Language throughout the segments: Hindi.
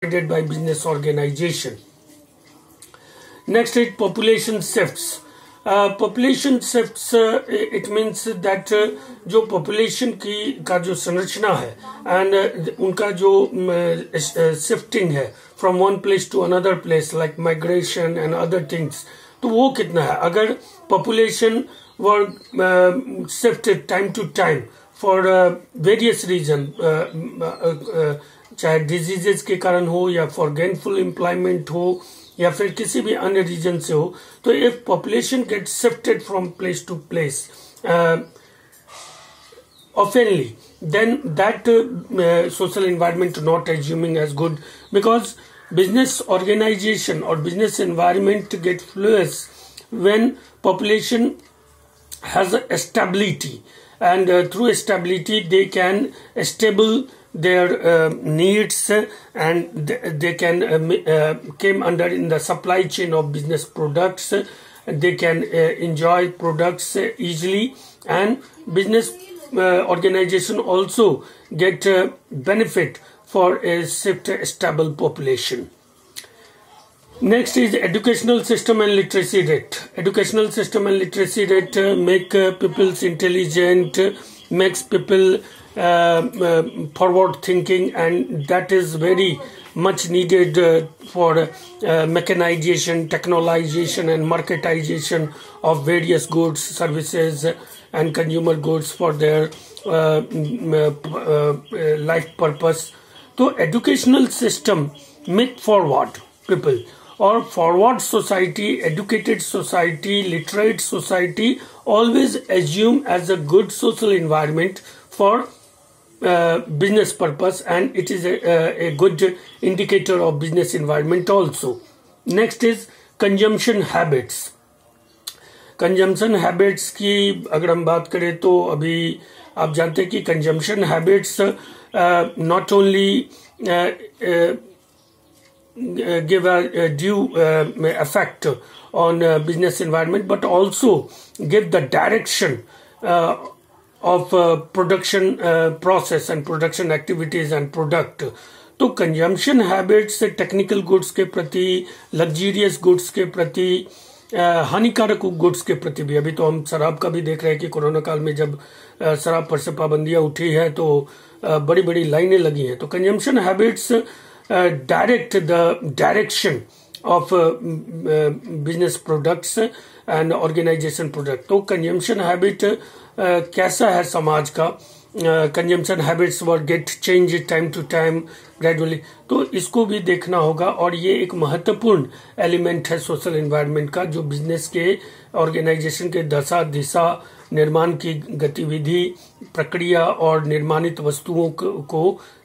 by business organization. Next is population shifts. Population shifts, it means that जो population का जो संरचना है and उनका जो shifting है from one place to another place like migration and other things, तो वो कितना है. अगर population were shifted time to time for various reason, चाहे diseases के कारण हो या for gainful employment हो या फिर किसी भी अन्य रीजन से हो, तो if population gets shifted from place to place oftenly, then that social environment not assuming as good, because business organization or business environment get flourished when population has a stability, and through stability they can stable their needs, and they can came under in the supply chain of business products. They can enjoy products easily, and business organization also get benefit for a stable population. Next is educational system and literacy rate. Educational system and literacy rate make people's intelligent, makes people forward thinking, and that is very much needed for mechanization, technologization and marketization of various goods, services and consumer goods for their life purpose. So educational system make forward people, or forward society, educated society, literate society always assume as a good social environment for business purpose, and it is a good indicator of business environment also. Next is consumption habits. Consumption habits की अगर हम बात करें तो अभी आप जानते हैं कि consumption habits not only give a due effect on business environment, but also give the direction of production process and production activities and product. तो कंजम्पशन हैबिट्स टेक्निकल गुड्स के प्रति, लग्जरियस गुड्स के प्रति, हानिकारक गुड्स के प्रति भी. अभी तो हम शराब का भी देख रहे हैं कि कोरोना काल में जब शराब पर से पाबंदियां उठी है तो बड़ी बड़ी लाइनें लगी हैं. तो consumption habits direct the direction of business products and organization product. तो consumption habit कैसा है समाज का, consumption habits were get changed time to time gradually, तो इसको भी देखना होगा. और ये एक महत्वपूर्ण एलिमेंट है सोशल एनवायरनमेंट का, जो बिजनेस के ऑर्गेनाइजेशन के दशा दिशा, निर्माण की गतिविधि, प्रक्रिया और निर्माणित वस्तुओं को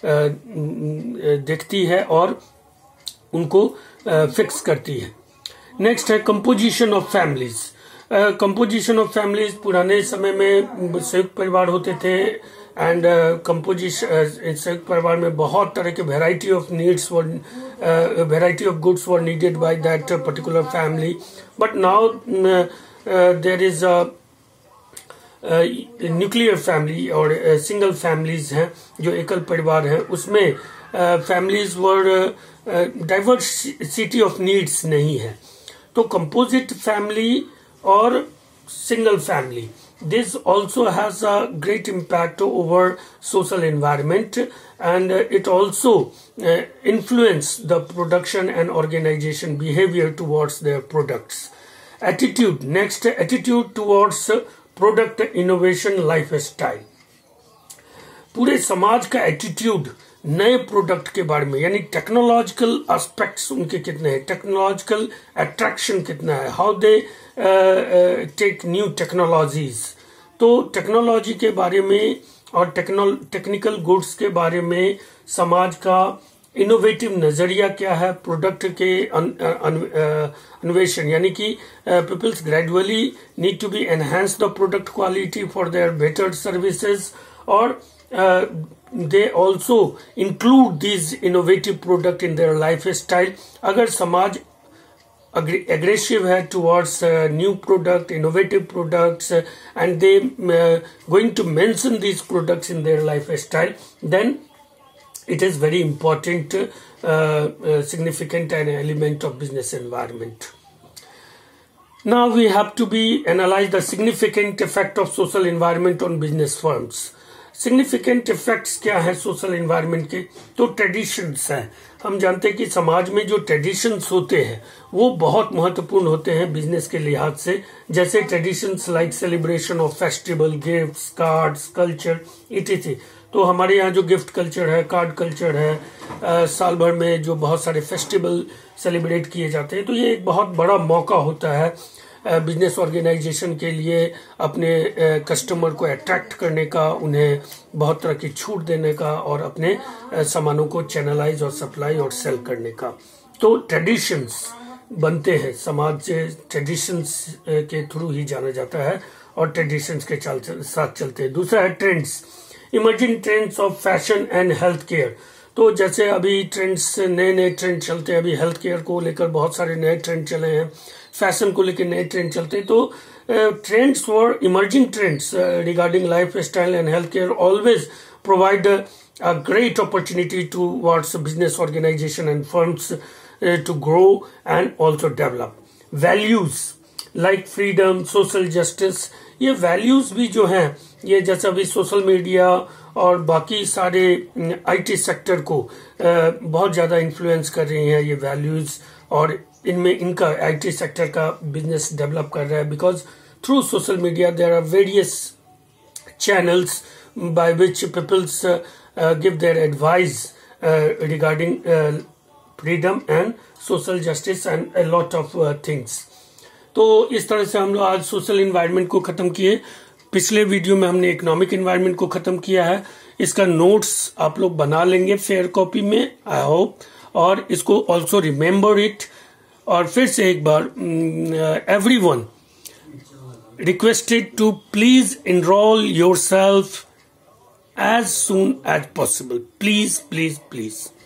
देखती है और उनको फिक्स करती है. नेक्स्ट है composition of families. Composition of families, पुराने समय में संयुक्त परिवार होते थे, एंड कंपोजिशन संयुक्त परिवार में बहुत तरह के variety of needs were, variety of goods were needed by that particular family. But now there is a nuclear family और सिंगल फैमिलीज हैं जो एकल परिवार हैं, उसमें families were diversity of needs नहीं है. तो कंपोजिट फैमिली और single family, this also has a great impact over social environment, and it also influence the production and organization behavior towards their products. Attitude. Next, attitude towards product innovation lifestyle. पूरे समाज का एटीट्यूड नए प्रोडक्ट के बारे में, यानी टेक्नोलॉजिकल एस्पेक्ट्स उनके कितने हैं, टेक्नोलॉजिकल अट्रैक्शन कितना है, how they take new technologies. तो टेक्नोलॉजी के बारे में और टेक्निकल गुड्स के बारे में समाज का इनोवेटिव नजरिया क्या है, प्रोडक्ट के अन्वेषण, यानी कि peoples gradually need to be enhance the product quality for their better services, और they also include this innovative product in their lifestyle. अगर समाज aggressive है towards new product, innovative products, and they going to mention these products in their lifestyle, then it is very important significant an element of business environment. Now we have to analyze the significant effect of social environment on business firms. Significant effects क्या है सोशल एनवायरनमेंट के? तो ट्रेडिशंस है। हम जानते हैं कि समाज में जो ट्रेडिशंस होते हैं वो बहुत महत्वपूर्ण होते हैं बिजनेस के लिहाज से, जैसे traditions like celebration of festival, gifts, cards, culture इत्यादि। तो हमारे यहाँ जो गिफ्ट कल्चर है, कार्ड कल्चर है, साल भर में जो बहुत सारे फेस्टिवल सेलिब्रेट किए जाते हैं, तो ये एक बहुत बड़ा मौका होता है बिजनेस ऑर्गेनाइजेशन के लिए अपने कस्टमर को अट्रैक्ट करने का, उन्हें बहुत तरह की छूट देने का और अपने सामानों को चैनलाइज और सप्लाई और सेल करने का। तो ट्रेडिशंस बनते हैं, समाज से ट्रेडिशंस के थ्रू ही जाना जाता है और ट्रेडिशंस के साथ चलते हैं। दूसरा है trends, emerging trends of fashion and health care. तो जैसे अभी ट्रेंड्स, नए नए ट्रेंड चलते हैं, अभी हेल्थ केयर को लेकर बहुत सारे नए ट्रेंड चले हैं, फैशन को लेकर नए ट्रेंड चलते हैं। तो trends for emerging trends regarding lifestyle and health care always provide a great opportunity towards business organization and firms to grow and also develop. Values like freedom, social justice, ये values भी जो हैं, ये जैसा भी सोशल मीडिया और बाकी सारे आईटी सेक्टर को बहुत ज़्यादा इन्फ्लुएंस कर रही हैं ये वैल्यूज़, और इनमें इनका आईटी सेक्टर का बिजनेस डेवलप कर रहा है। Because through social media there are various channels by which peoples give their advice regarding freedom and social justice and a lot of things. तो इस तरह से हम लोग आज सोशल इन्वायरमेंट को खत्म किए। पिछले वीडियो में हमने इकोनॉमिक इन्वायरमेंट को खत्म किया है। इसका नोट्स आप लोग बना लेंगे फेयर कॉपी में, आई होप, और इसको ऑल्सो रिमेम्बर इट। और फिर से एक बार everyone requested to please enrol yourself as soon as possible. Please, please, please.